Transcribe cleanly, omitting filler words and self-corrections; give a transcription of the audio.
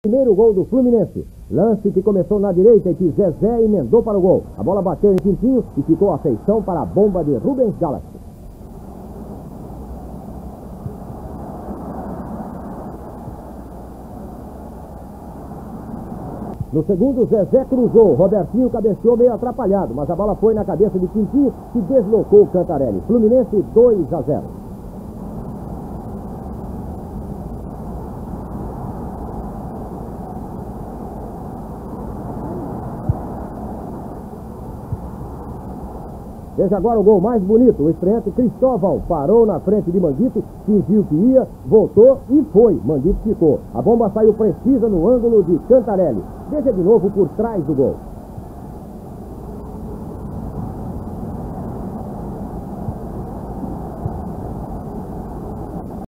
Primeiro gol do Fluminense. Lance que começou na direita e que Zezé emendou para o gol. A bola bateu em Quintinho e ficou a feição para a bomba de Rubens Galaxy. No segundo, Zezé cruzou. Robertinho cabeceou meio atrapalhado, mas a bola foi na cabeça de Quintinho, que deslocou o Cantarelli. Fluminense 2-0. Veja agora o gol mais bonito. O estreante Cristóvão parou na frente de Manguito, fingiu que ia, voltou e foi. Manguito ficou. A bomba saiu precisa no ângulo de Cantarelli. Veja de novo por trás do gol.